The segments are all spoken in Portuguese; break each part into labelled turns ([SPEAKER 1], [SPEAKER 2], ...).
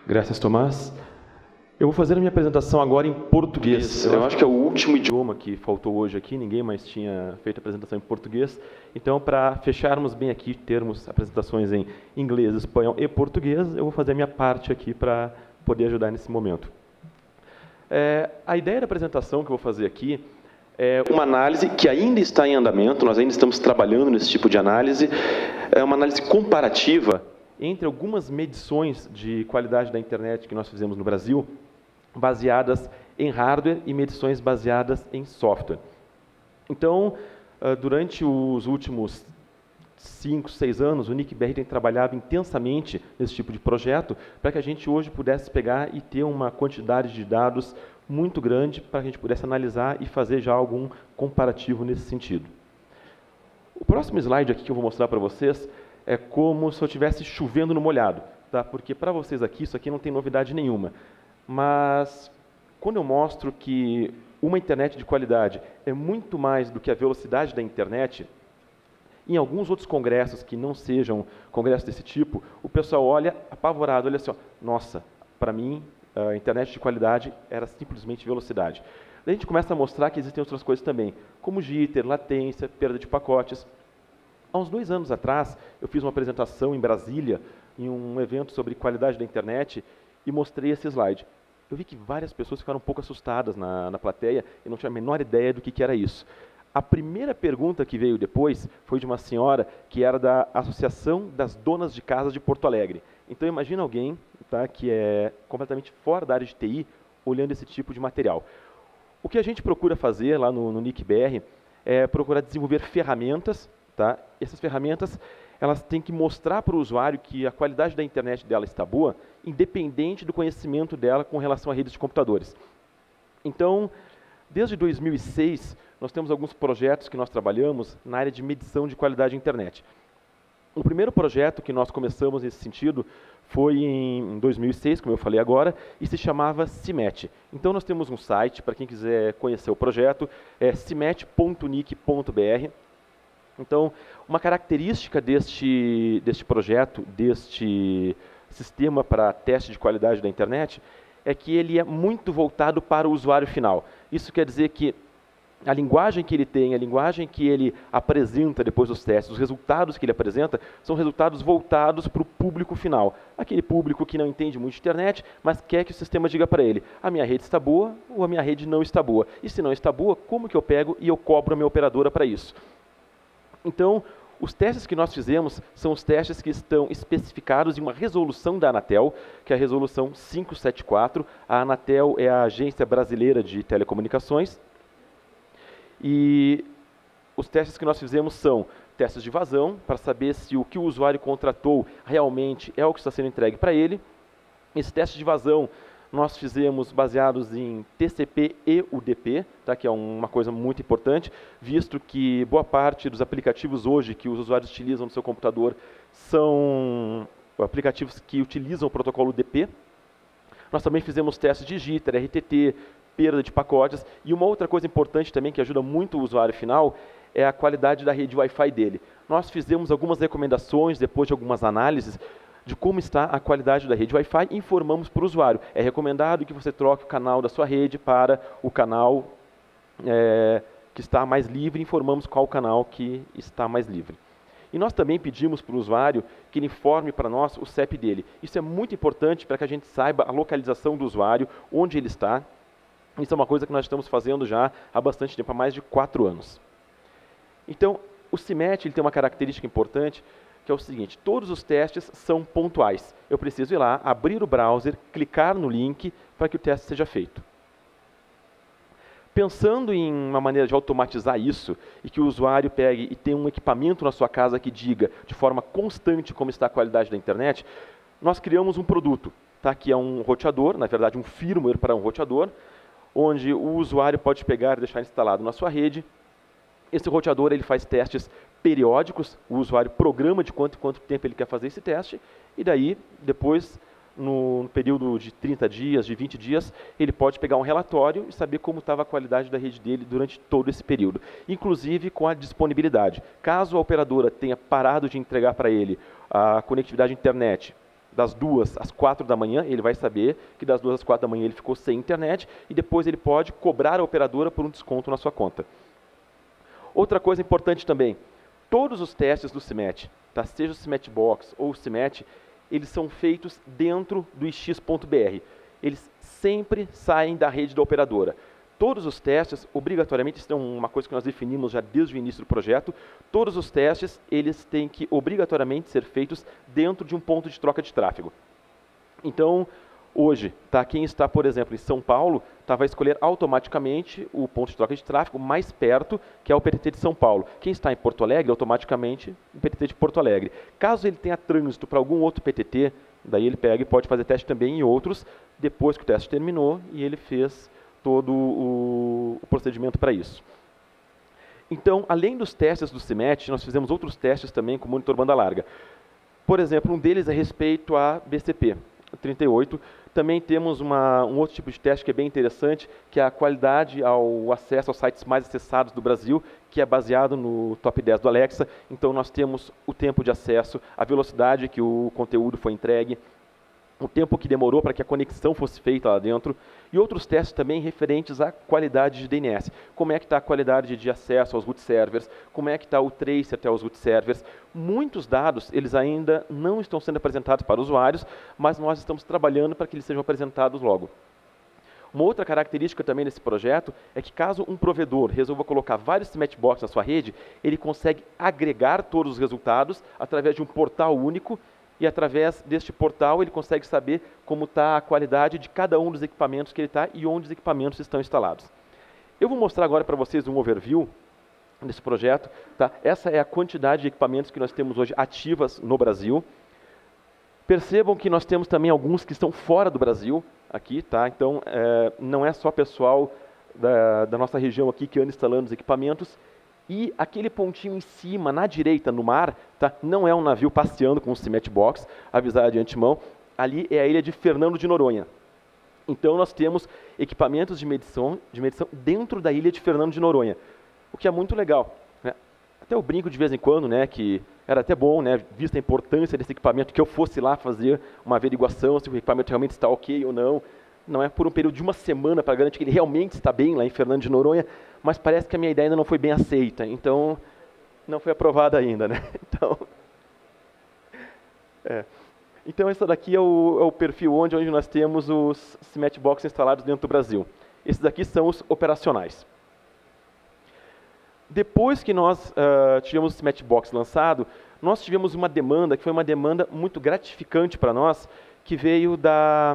[SPEAKER 1] Graças, Tomás. Eu vou fazer a minha apresentação agora em português. Eu acho que é o último idioma que faltou hoje aqui, ninguém mais tinha feito a apresentação em português. Então, para fecharmos bem aqui, termos apresentações em inglês, espanhol e português, eu vou fazer a minha parte aqui para poder ajudar nesse momento. A ideia da apresentação que eu vou fazer aqui é uma análise que ainda está em andamento, nós ainda estamos trabalhando nesse tipo de análise, é uma análise comparativa entre algumas medições de qualidade da internet que nós fizemos no Brasil, baseadas em hardware e medições baseadas em software. Então, durante os últimos 5, 6 anos, o NIC-BR tem trabalhado intensamente nesse tipo de projeto para que a gente hoje pudesse pegar e ter uma quantidade de dados muito grande para que a gente pudesse analisar e fazer já algum comparativo nesse sentido. O próximo slide aqui que eu vou mostrar para vocês é como se eu estivesse chovendo no molhado, tá? Porque para vocês aqui, isso aqui não tem novidade nenhuma. Mas quando eu mostro que uma internet de qualidade é muito mais do que a velocidade da internet, em alguns outros congressos que não sejam congressos desse tipo, o pessoal olha apavorado, olha assim, ó, nossa, para mim a internet de qualidade era simplesmente velocidade. Daí a gente começa a mostrar que existem outras coisas também, como jitter, latência, perda de pacotes. Há uns 2 anos atrás, eu fiz uma apresentação em Brasília, em um evento sobre qualidade da internet, e mostrei esse slide. Eu vi que várias pessoas ficaram um pouco assustadas na plateia e não tinham a menor ideia do que era isso. A primeira pergunta que veio depois foi de uma senhora que era da Associação das Donas de Casa de Porto Alegre. Então imagina alguém, tá, que é completamente fora da área de TI, olhando esse tipo de material. O que a gente procura fazer lá no NIC-BR é procurar desenvolver ferramentas, tá? Essas ferramentas elas têm que mostrar para o usuário que a qualidade da internet dela está boa, independente do conhecimento dela com relação a redes de computadores. Então, desde 2006, nós temos alguns projetos que nós trabalhamos na área de medição de qualidade de internet. O primeiro projeto que nós começamos nesse sentido foi em 2006, como eu falei agora, e se chamava CIMET. Então, nós temos um site, para quem quiser conhecer o projeto, é cimet.nic.br. Então, uma característica deste projeto, deste sistema para teste de qualidade da internet, é que ele é muito voltado para o usuário final. Isso quer dizer que a linguagem que ele tem, a linguagem que ele apresenta depois dos testes, os resultados que ele apresenta, são resultados voltados para o público final. Aquele público que não entende muito de internet, mas quer que o sistema diga para ele, a minha rede está boa ou a minha rede não está boa. E se não está boa, como que eu pego e eu cobro a minha operadora para isso? Então, os testes que nós fizemos são os testes que estão especificados em uma resolução da Anatel, que é a resolução 574. A Anatel é a Agência Brasileira de Telecomunicações. E os testes que nós fizemos são testes de vazão, para saber se o que o usuário contratou realmente é o que está sendo entregue para ele. Esse teste de vazão nós fizemos baseados em TCP e UDP, tá, que é uma coisa muito importante, visto que boa parte dos aplicativos hoje que os usuários utilizam no seu computador são aplicativos que utilizam o protocolo UDP. Nós também fizemos testes de jitter, RTT, perda de pacotes, e uma outra coisa importante também que ajuda muito o usuário final é a qualidade da rede Wi-Fi dele. Nós fizemos algumas recomendações, depois de algumas análises, de como está a qualidade da rede Wi-Fi, informamos para o usuário. É recomendado que você troque o canal da sua rede para o canal que está mais livre, informamos qual canal que está mais livre. E nós também pedimos para o usuário que ele informe para nós o CEP dele. Isso é muito importante para que a gente saiba a localização do usuário, onde ele está. Isso é uma coisa que nós estamos fazendo já há bastante tempo, há mais de 4 anos. Então, o CIMET ele tem uma característica importante, que é o seguinte, todos os testes são pontuais. Eu preciso ir lá, abrir o browser, clicar no link para que o teste seja feito. Pensando em uma maneira de automatizar isso, e que o usuário pegue e tenha um equipamento na sua casa que diga de forma constante como está a qualidade da internet, nós criamos um produto, tá? Que é um roteador, na verdade um firmware para um roteador, onde o usuário pode pegar e deixar instalado na sua rede. Esse roteador ele faz testes periódicos, o usuário programa de quanto tempo ele quer fazer esse teste, e daí, depois, no período de 30 dias, de 20 dias, ele pode pegar um relatório e saber como estava a qualidade da rede dele durante todo esse período, inclusive com a disponibilidade. Caso a operadora tenha parado de entregar para ele a conectividade à internet, das 2 às 4 da manhã, ele vai saber que das 2 às 4 da manhã ele ficou sem internet e depois ele pode cobrar a operadora por um desconto na sua conta. Outra coisa importante também, todos os testes do CIMET, tá? Seja o CIMET Box ou o CIMET, eles são feitos dentro do ix.br. Eles sempre saem da rede da operadora. Todos os testes, obrigatoriamente, isso é uma coisa que nós definimos já desde o início do projeto, todos os testes, eles têm que obrigatoriamente ser feitos dentro de um ponto de troca de tráfego. Então, hoje, tá, quem está, por exemplo, em São Paulo, tá, vai escolher automaticamente o ponto de troca de tráfego mais perto, que é o PTT de São Paulo. Quem está em Porto Alegre, automaticamente, o PTT de Porto Alegre. Caso ele tenha trânsito para algum outro PTT, daí ele pega e pode fazer teste também em outros, depois que o teste terminou e ele fez todo o procedimento para isso. Então, além dos testes do CIMET, nós fizemos outros testes também com monitor banda larga. Por exemplo, um deles é respeito a BCP 38. Também temos um outro tipo de teste que é bem interessante, que é a qualidade ao acesso aos sites mais acessados do Brasil, que é baseado no top 10 do Alexa. Então, nós temos o tempo de acesso, a velocidade que o conteúdo foi entregue, o tempo que demorou para que a conexão fosse feita lá dentro, e outros testes também referentes à qualidade de DNS. Como é que está a qualidade de acesso aos root servers, como é que está o trace até os root servers. Muitos dados, eles ainda não estão sendo apresentados para usuários, mas nós estamos trabalhando para que eles sejam apresentados logo. Uma outra característica também desse projeto é que caso um provedor resolva colocar vários CIMET Box na sua rede, ele consegue agregar todos os resultados através de um portal único, e através deste portal ele consegue saber como está a qualidade de cada um dos equipamentos que ele está e onde os equipamentos estão instalados. Eu vou mostrar agora para vocês um overview desse projeto. Tá? Essa é a quantidade de equipamentos que nós temos hoje ativas no Brasil. Percebam que nós temos também alguns que estão fora do Brasil aqui, tá? Então não é só pessoal da nossa região aqui que anda instalando os equipamentos. E aquele pontinho em cima, na direita, no mar, tá? Não é um navio passeando com um CIMET Box, avisar de antemão, ali é a ilha de Fernando de Noronha. Então nós temos equipamentos de medição dentro da ilha de Fernando de Noronha, o que é muito legal, né? Até eu brinco de vez em quando, né, que era até bom, né, vista a importância desse equipamento, que eu fosse lá fazer uma averiguação se o equipamento realmente está ok ou não. Não é por um período de uma semana para garantir que ele realmente está bem lá em Fernando de Noronha, mas parece que a minha ideia ainda não foi bem aceita, então não foi aprovada ainda, né? Então esse daqui é o perfil onde nós temos os CIMET Box instalados dentro do Brasil. Esses daqui são os operacionais. Depois que nós tivemos o CIMET Box lançado, nós tivemos uma demanda, que foi uma demanda muito gratificante para nós, que veio da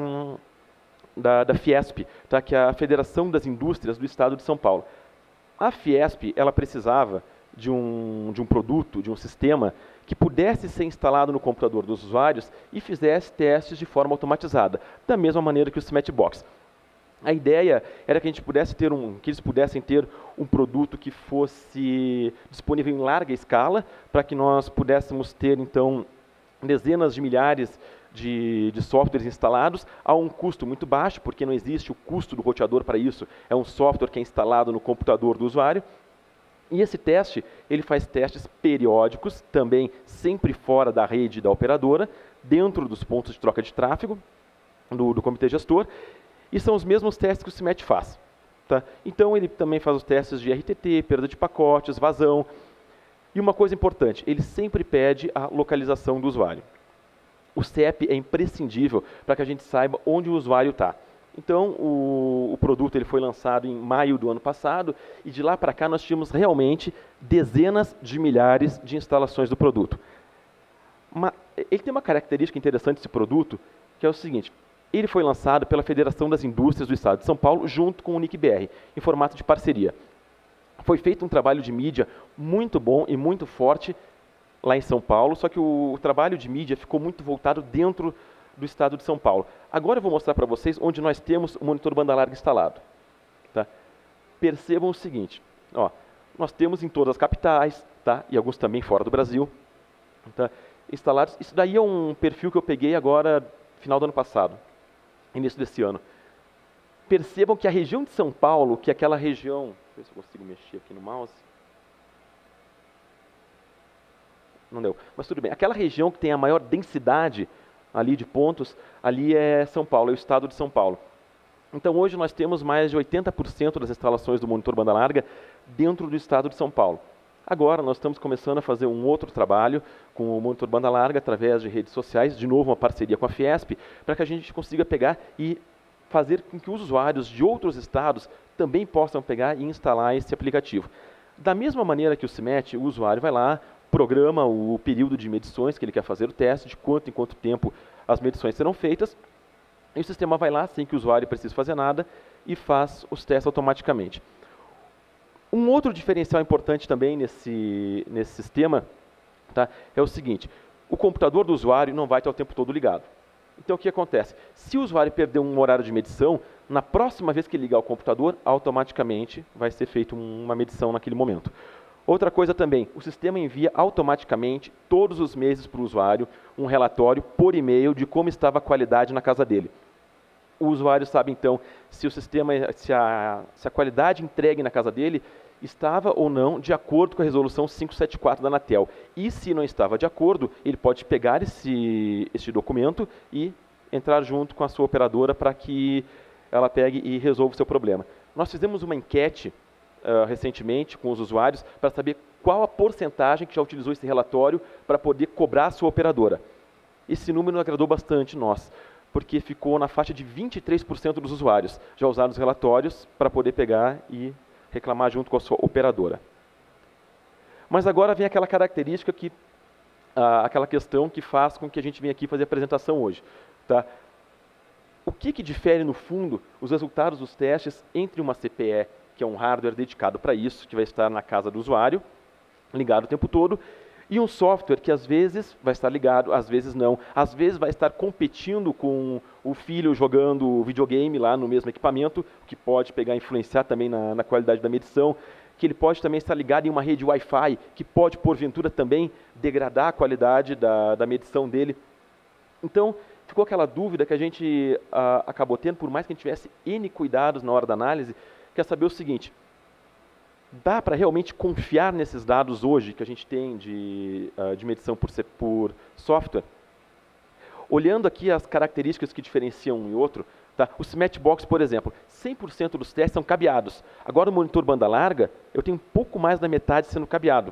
[SPEAKER 1] Fiesp, tá? Que é a Federação das Indústrias do Estado de São Paulo. A Fiesp, ela precisava de um produto, de um sistema que pudesse ser instalado no computador dos usuários e fizesse testes de forma automatizada, da mesma maneira que o CIMET Box. A ideia era que eles pudessem ter um produto que fosse disponível em larga escala, para que nós pudéssemos ter, então, dezenas de milhares de softwares instalados a um custo muito baixo, porque não existe o custo do roteador para isso, é um software que é instalado no computador do usuário. E esse teste, ele faz testes periódicos, também sempre fora da rede da operadora, dentro dos pontos de troca de tráfego do comitê gestor, e são os mesmos testes que o CIMET faz. Tá? Então ele também faz os testes de RTT, perda de pacotes, vazão. E uma coisa importante, ele sempre pede a localização do usuário. O CEP é imprescindível para que a gente saiba onde o usuário está. Então, o produto ele foi lançado em maio do ano passado, e de lá para cá nós tínhamos realmente dezenas de milhares de instalações do produto. Ele tem uma característica interessante, esse produto, que é o seguinte: ele foi lançado pela Federação das Indústrias do Estado de São Paulo, junto com o NIC-BR, em formato de parceria. Foi feito um trabalho de mídia muito bom e muito forte lá em São Paulo, só que o trabalho de mídia ficou muito voltado dentro do estado de São Paulo. Agora eu vou mostrar para vocês onde nós temos o monitor banda larga instalado. Tá? Percebam o seguinte, ó, nós temos em todas as capitais, tá? E alguns também fora do Brasil, tá? Instalados. Isso daí é um perfil que eu peguei agora, final do ano passado, início desse ano. Percebam que a região de São Paulo, que é aquela região... Deixa eu ver se eu consigo mexer aqui no mouse. Não deu, mas tudo bem. Aquela região que tem a maior densidade ali de pontos, ali é São Paulo, é o estado de São Paulo. Então hoje nós temos mais de 80% das instalações do monitor banda larga dentro do estado de São Paulo. Agora nós estamos começando a fazer um outro trabalho com o monitor banda larga através de redes sociais, de novo uma parceria com a Fiesp, para que a gente consiga pegar e fazer com que os usuários de outros estados também possam pegar e instalar esse aplicativo. Da mesma maneira que o CIMET, o usuário vai lá, programa o período de medições que ele quer fazer o teste, de quanto em quanto tempo as medições serão feitas, e o sistema vai lá, sem que o usuário precise fazer nada, e faz os testes automaticamente. Um outro diferencial importante também nesse sistema, tá, é o seguinte: o computador do usuário não vai estar o tempo todo ligado. Então o que acontece? Se o usuário perder um horário de medição, na próxima vez que ele ligar o computador, automaticamente vai ser feita uma medição naquele momento. Outra coisa também, o sistema envia automaticamente, todos os meses para o usuário, um relatório por e-mail de como estava a qualidade na casa dele. O usuário sabe então se o sistema, se a qualidade entregue na casa dele estava ou não de acordo com a resolução 574 da Anatel. E se não estava de acordo, ele pode pegar este documento e entrar junto com a sua operadora para que ela pegue e resolva o seu problema. Nós fizemos uma enquete recentemente com os usuários para saber qual a porcentagem que já utilizou esse relatório para poder cobrar a sua operadora. Esse número agradou bastante nós, porque ficou na faixa de 23% dos usuários já usaram os relatórios para poder pegar e reclamar junto com a sua operadora. Mas agora vem aquela característica aquela questão que faz com que a gente venha aqui fazer a apresentação hoje. Tá? O que difere, no fundo, os resultados dos testes entre uma CPE, que é um hardware dedicado para isso, que vai estar na casa do usuário, ligado o tempo todo, e um software que às vezes vai estar ligado, às vezes não. Às vezes vai estar competindo com o filho jogando videogame lá no mesmo equipamento, que pode pegar e influenciar também na qualidade da medição, que ele pode também estar ligado em uma rede Wi-Fi, que pode, porventura, também degradar a qualidade da medição dele. Então, ficou aquela dúvida que a gente acabou tendo, por mais que a gente tivesse N cuidados na hora da análise, quer saber o seguinte: dá para realmente confiar nesses dados hoje que a gente tem de medição por software? Olhando aqui as características que diferenciam um e outro, tá? O CIMET Box, por exemplo, 100% dos testes são cabeados. Agora, o monitor banda larga, eu tenho um pouco mais da metade sendo cabeado.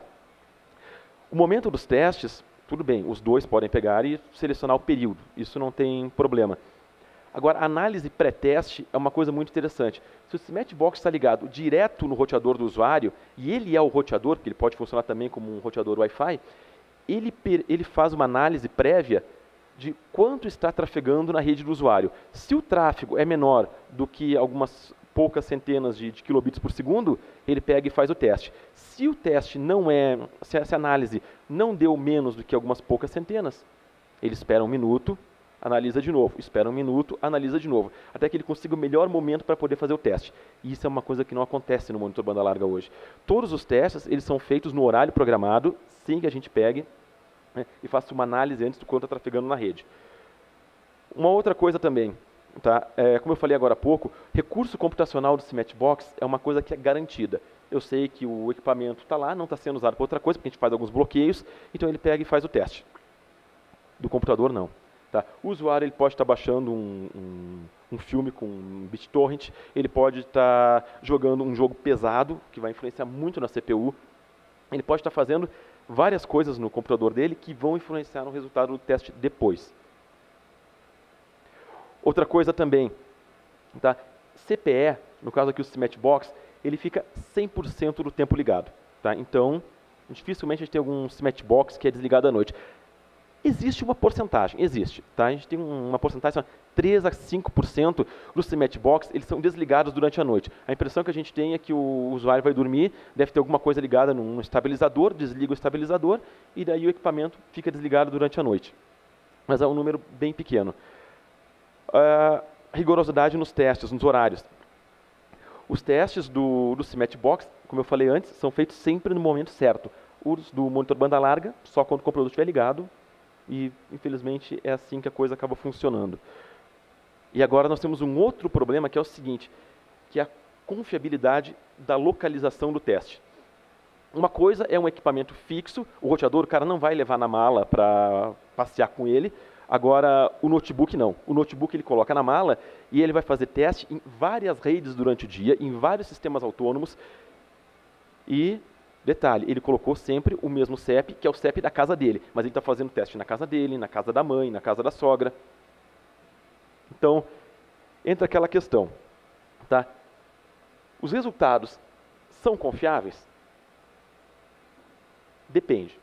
[SPEAKER 1] O momento dos testes, tudo bem, os dois podem pegar e selecionar o período, isso não tem problema. Agora, a análise pré-teste é uma coisa muito interessante. Se o CIMET Box está ligado direto no roteador do usuário, e ele é o roteador, porque ele pode funcionar também como um roteador Wi-Fi, ele faz uma análise prévia de quanto está trafegando na rede do usuário. Se o tráfego é menor do que algumas poucas centenas de kilobits por segundo, ele pega e faz o teste. Se o teste não se a análise não deu menos do que algumas poucas centenas, ele espera um minuto, analisa de novo, espera um minuto, analisa de novo, até que ele consiga o melhor momento para poder fazer o teste. E isso é uma coisa que não acontece no monitor banda larga hoje. Todos os testes, eles são feitos no horário programado, sem que a gente pegue, né, e faça uma análise antes do quanto está trafegando na rede. Uma outra coisa também, tá? Como eu falei agora há pouco, recurso computacional do CIMET Box é uma coisa que é garantida. Eu sei que o equipamento está lá, não está sendo usado para outra coisa, porque a gente faz alguns bloqueios, então ele pega e faz o teste. Do computador, não. Tá? O usuário ele pode estar baixando um filme com um BitTorrent, ele pode estar jogando um jogo pesado, que vai influenciar muito na CPU, ele pode estar fazendo várias coisas no computador dele que vão influenciar no resultado do teste depois. Outra coisa também, tá? CPE, no caso aqui o CIMET Box, ele fica 100% do tempo ligado. Tá? Então, dificilmente a gente tem algum CIMET Box que é desligado à noite. Existe uma porcentagem, existe. Tá? A gente tem uma porcentagem, 3 a 5% dos CIMET Box, eles são desligados durante a noite. A impressão que a gente tem é que o usuário vai dormir, deve ter alguma coisa ligada num estabilizador, desliga o estabilizador, e daí o equipamento fica desligado durante a noite. Mas é um número bem pequeno. Rigorosidade nos testes, nos horários. Os testes do CIMET Box, como eu falei antes, são feitos sempre no momento certo. Os do monitor banda larga, só quando o computador estiver ligado, e infelizmente é assim que a coisa acaba funcionando. E agora nós temos um outro problema, que é o seguinte, que é a confiabilidade da localização do teste. Uma coisa é um equipamento fixo, o roteador o cara não vai levar na mala para passear com ele, Agora, o notebook não. O notebook ele coloca na mala e ele vai fazer teste em várias redes durante o dia, em vários sistemas autônomos. E, detalhe, ele colocou sempre o mesmo CEP, que é o CEP da casa dele. Mas ele está fazendo teste na casa dele, na casa da mãe, na casa da sogra. Então, entra aquela questão. Tá? Os resultados são confiáveis? Depende.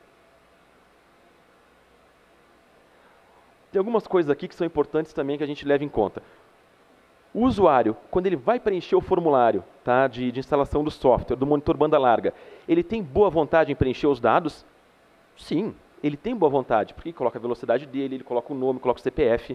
[SPEAKER 1] Tem algumas coisas aqui que são importantes também que a gente leva em conta. O usuário, quando ele vai preencher o formulário, tá, de instalação do software, do monitor banda larga, ele tem boa vontade em preencher os dados? Sim, ele tem boa vontade, porque ele coloca a velocidade dele, ele coloca o nome, coloca o CPF.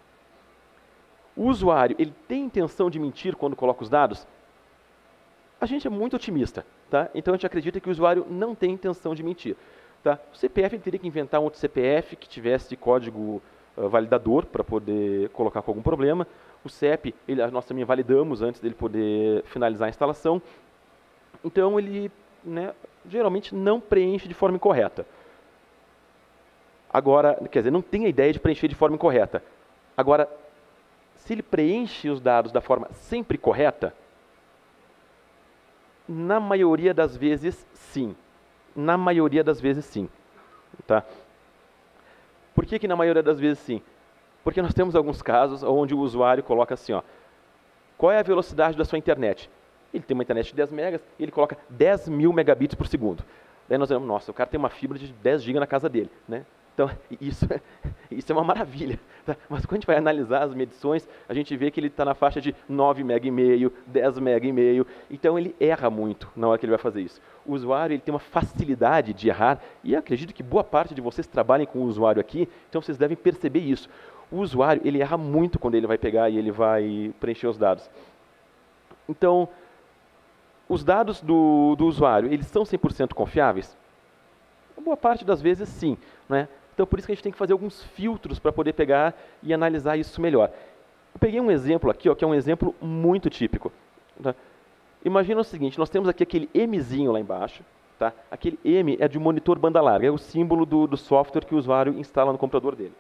[SPEAKER 1] O usuário, ele tem intenção de mentir quando coloca os dados? A gente é muito otimista, tá? Então a gente acredita que o usuário não tem intenção de mentir. Tá? O CPF ele teria que inventar um outro CPF que tivesse código validador para poder colocar com algum problema. O CEP, nós também validamos antes dele poder finalizar a instalação. Então ele, né, geralmente não preenche de forma incorreta. Agora, quer dizer, não tem a ideia de preencher de forma incorreta. Agora, se ele preenche os dados da forma sempre correta, na maioria das vezes, sim. Na maioria das vezes, sim. Tá? Por que na maioria das vezes, sim? Porque nós temos alguns casos onde o usuário coloca assim, ó, qual é a velocidade da sua internet? Ele tem uma internet de 10 megas e ele coloca 10.000 megabits por segundo. Daí nós vemos, nossa, o cara tem uma fibra de 10 GB na casa dele, né? Então, isso é uma maravilha. Tá? Mas quando a gente vai analisar as medições, a gente vê que ele está na faixa de 9,5 MB, 10,5 MB. Então, ele erra muito na hora que ele vai fazer isso. O usuário ele tem uma facilidade de errar, e eu acredito que boa parte de vocês trabalhem com o usuário aqui, então vocês devem perceber isso. O usuário ele erra muito quando ele vai pegar e ele vai preencher os dados. Então, os dados do usuário, eles são 100% confiáveis? Boa parte das vezes, sim, né? Então, por isso que a gente tem que fazer alguns filtros para poder pegar e analisar isso melhor. Eu peguei um exemplo aqui, ó, que é um exemplo muito típico. Tá? Imagina o seguinte, nós temos aqui aquele Mzinho lá embaixo. Tá? Aquele M é de monitor banda larga, é o símbolo do software que o usuário instala no computador dele.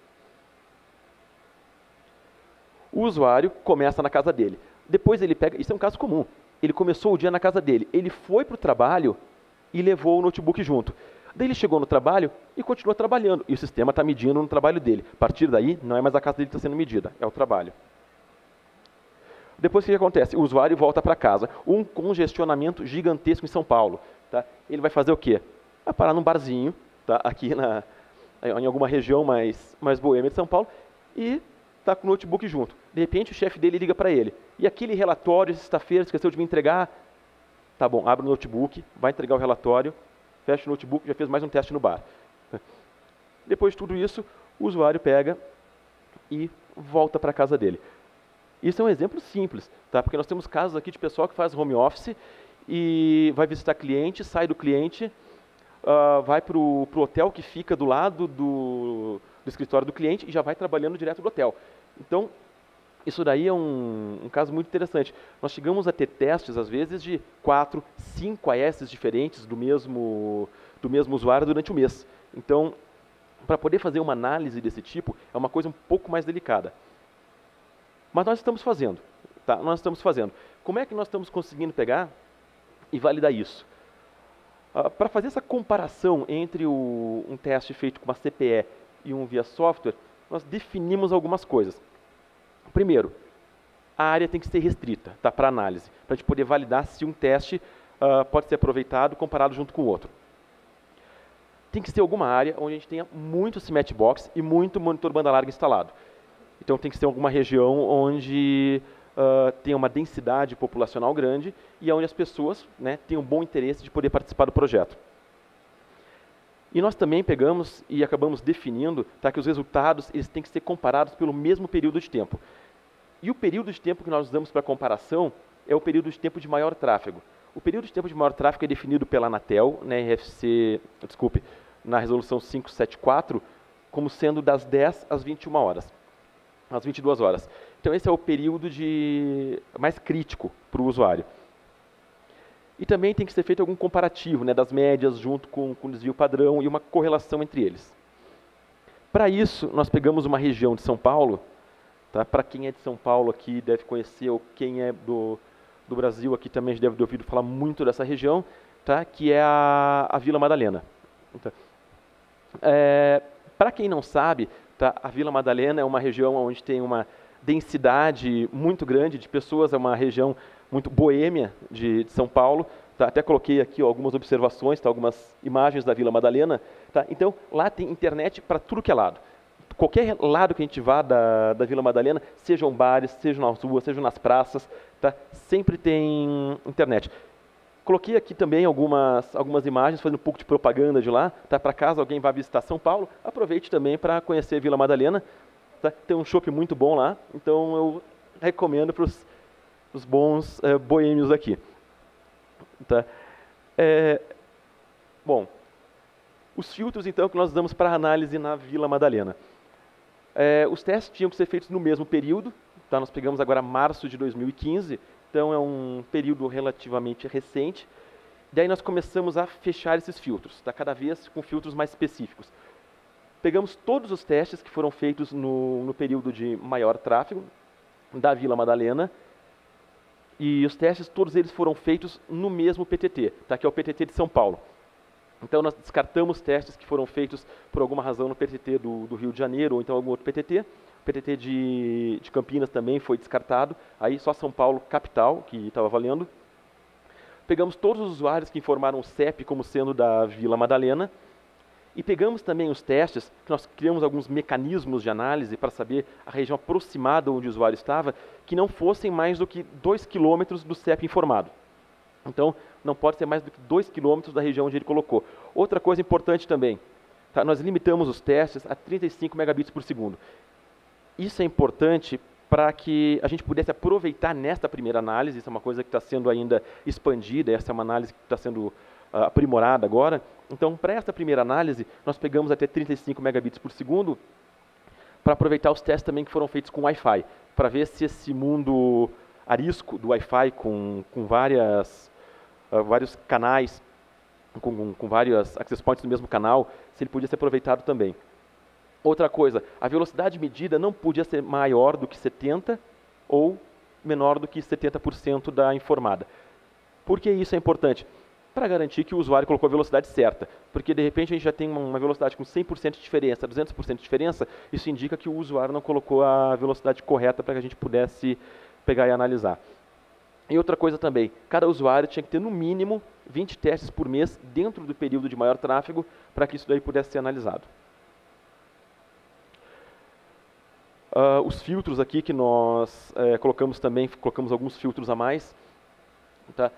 [SPEAKER 1] O usuário começa na casa dele. Depois ele pega, isso é um caso comum, ele começou o dia na casa dele, ele foi para o trabalho e levou o notebook junto. Daí ele chegou no trabalho e continuou trabalhando. E o sistema está medindo no trabalho dele. A partir daí, não é mais a casa dele que está sendo medida, é o trabalho. Depois o que acontece? O usuário volta para casa. Um congestionamento gigantesco em São Paulo. Tá? Ele vai fazer o quê? Vai parar num barzinho, tá? Aqui em alguma região mais boêmia de São Paulo, e está com o notebook junto. De repente o chefe dele liga para ele. E aquele relatório, sexta-feira, esqueceu de me entregar? Tá bom, abre o notebook, vai entregar o relatório, fecha o notebook, já fez mais um teste no bar. Depois de tudo isso, o usuário pega e volta para a casa dele. Isso é um exemplo simples, tá? Porque nós temos casos aqui de pessoal que faz home office e vai visitar cliente, sai do cliente, vai para o hotel que fica do lado do escritório do cliente e já vai trabalhando direto do hotel. Então, isso daí é um caso muito interessante. Nós chegamos a ter testes, às vezes, de 4, 5 AS diferentes do mesmo usuário durante o mês. Então, para poder fazer uma análise desse tipo, é uma coisa um pouco mais delicada. Mas nós estamos fazendo. Tá? Nós estamos fazendo. Como é que nós estamos conseguindo pegar e validar isso? Para fazer essa comparação entre um teste feito com uma CPE e um via software, nós definimos algumas coisas. Primeiro, a área tem que ser restrita, tá, para análise, para a gente poder validar se um teste pode ser aproveitado comparado junto com o outro. Tem que ser alguma área onde a gente tenha muito CMET box e muito monitor banda larga instalado. Então tem que ser alguma região onde tenha uma densidade populacional grande e onde as pessoas, né, tenham um bom interesse de poder participar do projeto. E nós também pegamos e acabamos definindo, tá, que os resultados eles têm que ser comparados pelo mesmo período de tempo. E o período de tempo que nós usamos para comparação é o período de tempo de maior tráfego. O período de tempo de maior tráfego é definido pela Anatel, na resolução 574, como sendo das 10 às 21 horas, às 22 horas. Então esse é o período mais crítico para o usuário. E também tem que ser feito algum comparativo, né, das médias junto com o desvio padrão e uma correlação entre eles. Para isso, nós pegamos uma região de São Paulo, tá? Para quem é de São Paulo aqui deve conhecer, ou quem é do Brasil aqui também deve ter ouvido falar muito dessa região, tá? Que é a Vila Madalena. Então, para quem não sabe, tá? A Vila Madalena é uma região onde tem uma densidade muito grande de pessoas, é uma região muito boêmia de São Paulo. Tá? Até coloquei aqui algumas observações, tá? Algumas imagens da Vila Madalena. Tá? Então, lá tem internet para tudo que é lado. Qualquer lado que a gente vá da Vila Madalena, sejam bares, sejam nas ruas, sejam nas praças, tá? Sempre tem internet. Coloquei aqui também algumas imagens, fazendo um pouco de propaganda de lá, tá? Para caso alguém vá visitar São Paulo, aproveite também para conhecer a Vila Madalena. Tá? Tem um chopp muito bom lá, então eu recomendo para os bons boêmios aqui. Tá? Bom, os filtros então que nós usamos para análise na Vila Madalena. Os testes tinham que ser feitos no mesmo período, tá? Nós pegamos agora março de 2015, então é um período relativamente recente. Daí nós começamos a fechar esses filtros, tá? Cada vez com filtros mais específicos. Pegamos todos os testes que foram feitos no período de maior tráfego da Vila Madalena, e os testes, todos eles foram feitos no mesmo PTT, tá? Que é o PTT de São Paulo. Então, nós descartamos testes que foram feitos por alguma razão no PTT do Rio de Janeiro, ou então algum outro PTT. O PTT de Campinas também foi descartado, aí só São Paulo, capital, que estava valendo. Pegamos todos os usuários que informaram o CEP como sendo da Vila Madalena, e pegamos também os testes, que nós criamos alguns mecanismos de análise para saber a região aproximada onde o usuário estava, que não fossem mais do que 2 km do CEP informado. Então, não pode ser mais do que 2 km da região onde ele colocou. Outra coisa importante também, tá? Nós limitamos os testes a 35 megabits por segundo. Isso é importante para que a gente pudesse aproveitar nesta primeira análise, isso é uma coisa que está sendo ainda expandida, essa é uma análise que está sendo aprimorada agora. Então, para esta primeira análise, nós pegamos até 35 megabits por segundo para aproveitar os testes também que foram feitos com Wi-Fi, para ver se esse mundo arisco do Wi-Fi com vários canais, com vários access points no mesmo canal, se ele podia ser aproveitado também. Outra coisa, a velocidade medida não podia ser maior do que 70% ou menor do que 70% da informada. Por que isso é importante? Para garantir que o usuário colocou a velocidade certa, porque de repente a gente já tem uma velocidade com 100% de diferença, 200% de diferença, isso indica que o usuário não colocou a velocidade correta para que a gente pudesse pegar e analisar. E outra coisa também, cada usuário tinha que ter no mínimo 20 testes por mês dentro do período de maior tráfego para que isso daí pudesse ser analisado. Os filtros aqui que nós colocamos também, colocamos alguns filtros a mais. Tá?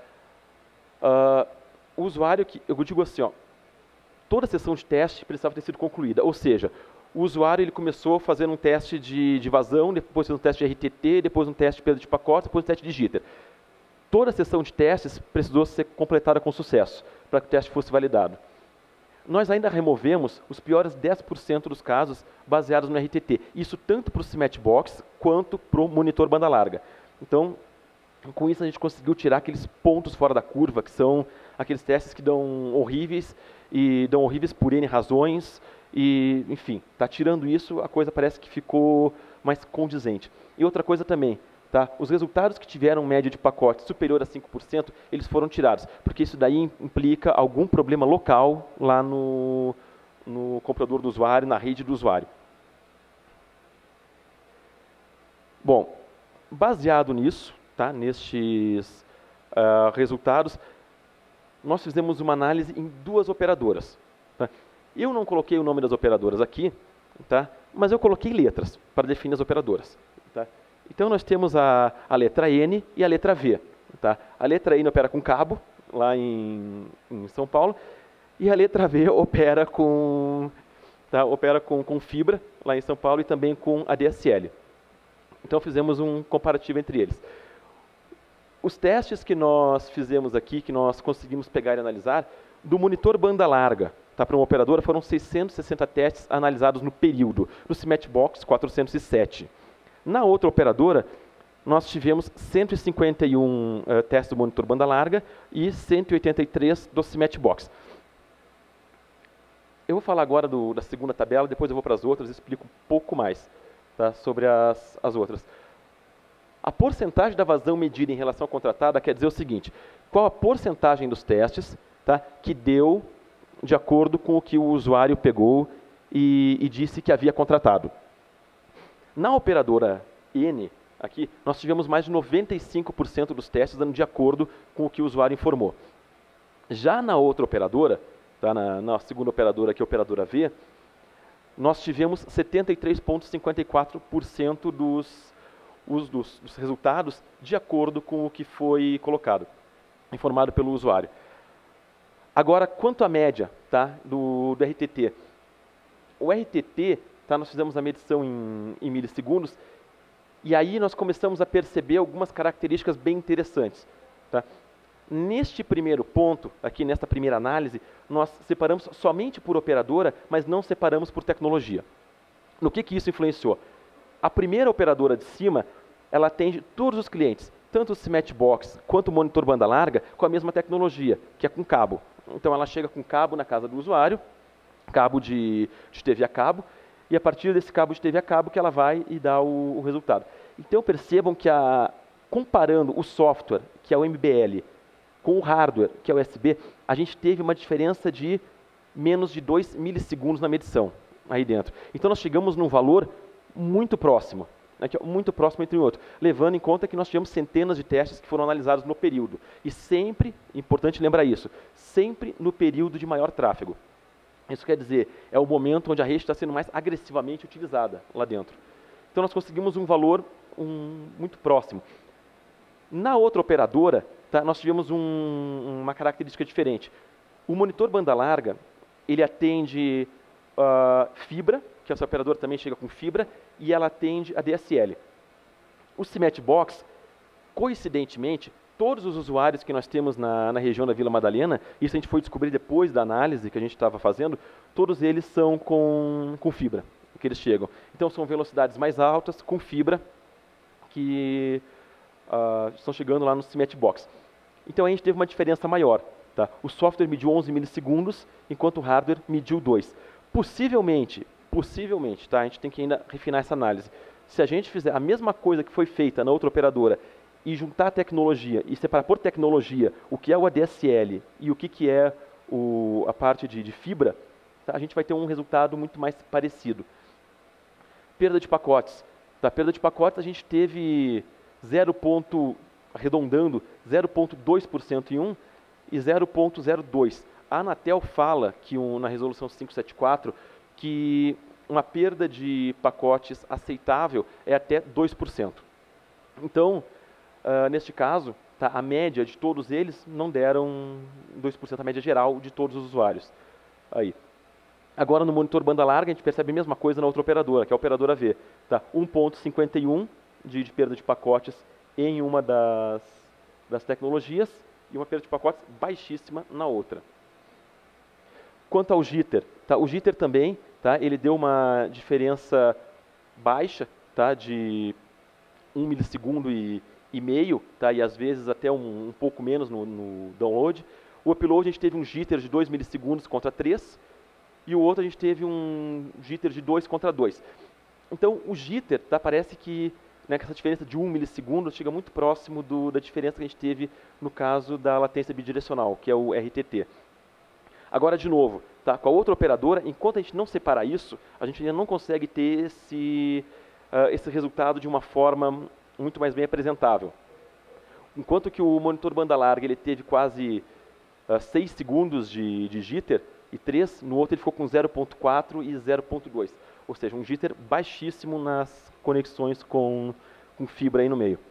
[SPEAKER 1] O usuário, eu digo assim, ó, toda a sessão de teste precisava ter sido concluída, ou seja, o usuário ele começou fazendo um teste de vazão, depois fez um teste de RTT, depois um teste de perda de pacote, depois um teste de jitter. Toda a sessão de testes precisou ser completada com sucesso, para que o teste fosse validado. Nós ainda removemos os piores 10% dos casos baseados no RTT, isso tanto para o CMAT Box quanto para o monitor banda larga. Então, com isso a gente conseguiu tirar aqueles pontos fora da curva, que são aqueles testes que dão horríveis, e dão horríveis por N razões, e, enfim, tá tirando isso, a coisa parece que ficou mais condizente. E outra coisa também, tá? Os resultados que tiveram média de pacote superior a 5%, eles foram tirados, porque isso daí implica algum problema local lá no computador do usuário, na rede do usuário. Bom, baseado nisso, tá? Nestes resultados, nós fizemos uma análise em 2 operadoras. Tá? Eu não coloquei o nome das operadoras aqui, tá? Mas eu coloquei letras para definir as operadoras. Tá? Então, nós temos a letra N e a letra V. Tá? A letra N opera com cabo, lá em São Paulo, e a letra V opera com fibra, lá em São Paulo, e também com ADSL. Então, fizemos um comparativo entre eles. Os testes que nós fizemos aqui, que nós conseguimos pegar e analisar, do monitor banda larga, tá, para uma operadora, foram 660 testes analisados no período. No CMAT Box, 407. Na outra operadora, nós tivemos 151 testes do monitor banda larga e 183 do CMAT Box. Eu vou falar agora da segunda tabela, depois eu vou para as outras e explico um pouco mais, tá, sobre as outras. A porcentagem da vazão medida em relação à contratada quer dizer o seguinte: qual a porcentagem dos testes, tá, que deu de acordo com o que o usuário pegou e disse que havia contratado. Na operadora N, aqui, nós tivemos mais de 95% dos testes dando de acordo com o que o usuário informou. Já na outra operadora, tá, na segunda operadora, que é a operadora V, nós tivemos 73,54% dos resultados de acordo com o que foi colocado, informado pelo usuário. Agora, quanto à média, tá, do RTT. O RTT, tá, nós fizemos a medição em milissegundos, e aí nós começamos a perceber algumas características bem interessantes. Tá? Neste primeiro ponto, aqui nesta primeira análise, nós separamos somente por operadora, mas não separamos por tecnologia. No que isso influenciou? A primeira operadora de cima, ela atende todos os clientes, tanto o Smartbox quanto o monitor banda larga, com a mesma tecnologia, que é com cabo. Então ela chega com cabo na casa do usuário, cabo de TV a cabo, e a partir desse cabo de TV a cabo que ela vai e dá o resultado. Então percebam que comparando o software, que é o MBL, com o hardware, que é o USB, a gente teve uma diferença de menos de 2 milissegundos na medição aí dentro. Então nós chegamos num valor muito próximo, aqui, muito próximo entre um e outro, levando em conta que nós tivemos centenas de testes que foram analisados no período. E sempre, importante lembrar isso, sempre no período de maior tráfego. Isso quer dizer, é o momento onde a rede está sendo mais agressivamente utilizada lá dentro. Então nós conseguimos um valor muito próximo. Na outra operadora, tá, nós tivemos uma característica diferente. O monitor banda larga, ele atende fibra, que essa operadora também chega com fibra, e ela atende a DSL. O Smartbox, coincidentemente, todos os usuários que nós temos na região da Vila Madalena, isso a gente foi descobrir depois da análise que a gente estava fazendo, todos eles são com fibra, que eles chegam. Então são velocidades mais altas, com fibra, que estão chegando lá no Smartbox. Então a gente teve uma diferença maior. Tá? O software mediu 11 milissegundos, enquanto o hardware mediu 2. Possivelmente, tá? A gente tem que ainda refinar essa análise. Se a gente fizer a mesma coisa que foi feita na outra operadora e juntar a tecnologia e separar por tecnologia o que é o ADSL e o que é a parte de fibra, tá? A gente vai ter um resultado muito mais parecido. Perda de pacotes. Da perda de pacotes a gente teve arredondando, 0,2% em um e 0,02%. A Anatel fala que na resolução 574 que uma perda de pacotes aceitável é até 2%. Então, neste caso, tá, a média de todos eles não deram 2%, a média geral de todos os usuários. Aí. Agora, no monitor banda larga, a gente percebe a mesma coisa na outra operadora, que é a operadora V. Tá, 1,51% de perda de pacotes em uma das tecnologias e uma perda de pacotes baixíssima na outra. Quanto ao jitter, tá, o jitter também, tá, ele deu uma diferença baixa, tá, de 1 milissegundo e meio, tá, e às vezes até um pouco menos no download. O upload a gente teve um jitter de 2 milissegundos contra 3, e o outro a gente teve um jitter de 2 contra 2. Então o jitter, tá, parece que, né, essa diferença de 1 milissegundo chega muito próximo da diferença que a gente teve no caso da latência bidirecional, que é o RTT. Agora, de novo, tá, com a outra operadora, enquanto a gente não separar isso, a gente ainda não consegue ter esse resultado de uma forma muito mais bem apresentável. Enquanto que o monitor banda larga ele teve quase 6 segundos de jitter e 3, no outro ele ficou com 0,4 e 0,2. Ou seja, um jitter baixíssimo nas conexões com fibra aí no meio.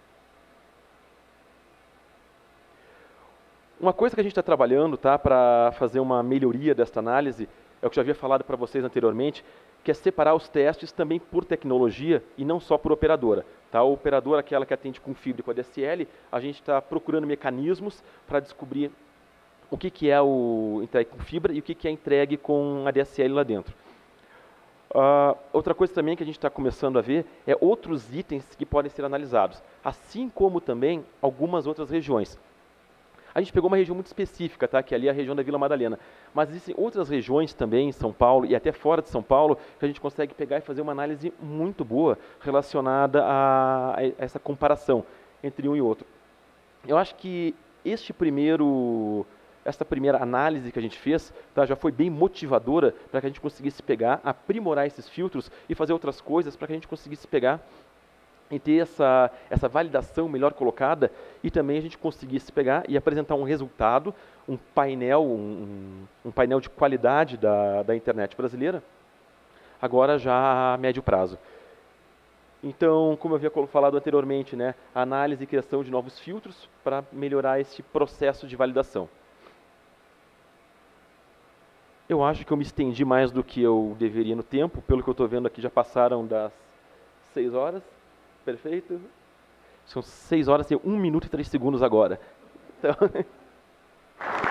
[SPEAKER 1] Uma coisa que a gente está trabalhando, tá, para fazer uma melhoria desta análise, é o que eu já havia falado para vocês anteriormente, que é separar os testes também por tecnologia e não só por operadora. Tá? A operadora, aquela que atende com fibra e com ADSL, a gente está procurando mecanismos para descobrir o que é o entregue com fibra e o que é entregue com ADSL lá dentro. Outra coisa também que a gente está começando a ver é outros itens que podem ser analisados, assim como também algumas outras regiões. A gente pegou uma região muito específica, tá? Que ali é a região da Vila Madalena. Mas existem outras regiões também em São Paulo e até fora de São Paulo que a gente consegue pegar e fazer uma análise muito boa relacionada a essa comparação entre um e outro. Eu acho que esta primeira análise que a gente fez, tá, já foi bem motivadora para que a gente conseguisse pegar, aprimorar esses filtros e fazer outras coisas para que a gente conseguisse pegar e ter essa validação melhor colocada e também a gente conseguisse pegar e apresentar um resultado, um painel, um painel de qualidade da internet brasileira, agora já a médio prazo. Então, como eu havia falado anteriormente, né, análise e criação de novos filtros para melhorar esse processo de validação. Eu acho que eu me estendi mais do que eu deveria no tempo, pelo que eu estou vendo aqui já passaram das 6 horas, perfeito? São 6 horas e 1 minuto e 3 segundos agora. Então...